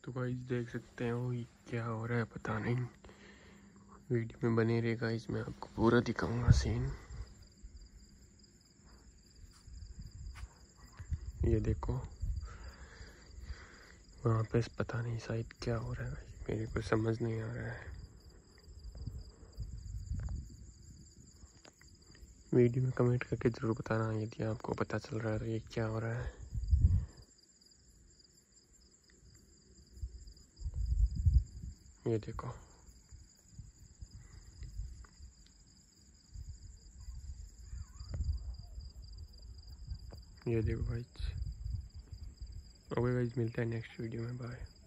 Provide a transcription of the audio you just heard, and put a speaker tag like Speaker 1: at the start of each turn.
Speaker 1: तो गाइस देख सकते हो ये क्या हो रहा है पता नहीं। वीडियो में बने रहेगा, इसमें आपको पूरा दिखाऊंगा सीन। ये देखो वहाँ पे पता नहीं शायद क्या हो रहा है, मेरे को समझ नहीं आ रहा है। वीडियो में कमेंट करके ज़रूर बताना यदि आपको पता चल रहा है ये क्या हो रहा है। ये देखो गाइस। ओके गाइस, मिलते हैं नेक्स्ट वीडियो में। बाय।